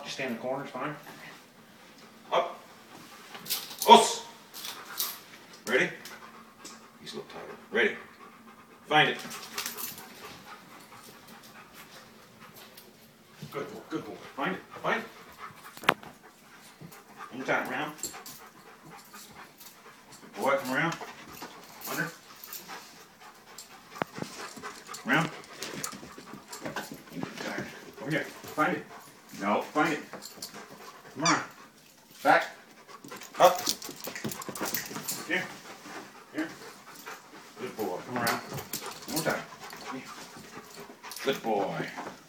up. Just stand in the corner. It's fine. Up. Us. Ready? He's a little tighter. Ready. Find it. Good boy. Good boy. Find it. Find it. One more time. Round. Good boy. Come around. Under. Round. You're tired. Over here. Find it. No. Find it. Come on. Back. Up. Here. Here. Good boy. Come around. One more time. Good boy.